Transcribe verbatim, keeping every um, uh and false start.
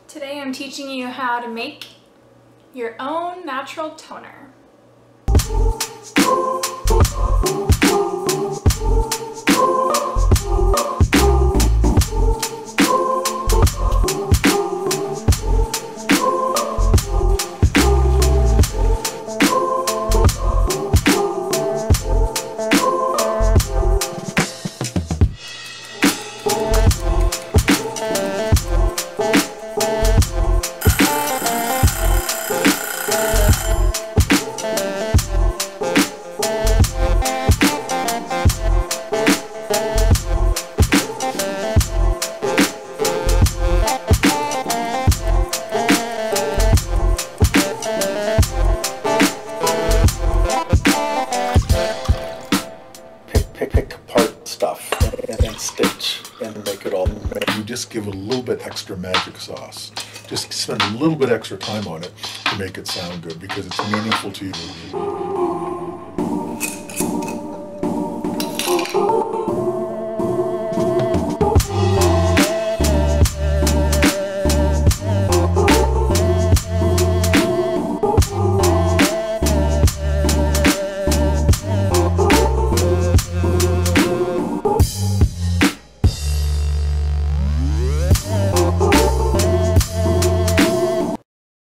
Today I'm teaching you how to make your own natural toner. Pick apart stuff and, and stitch and make it all. You just give it a little bit extra magic sauce. Just spend a little bit extra time on it to make it sound good because it's meaningful to you.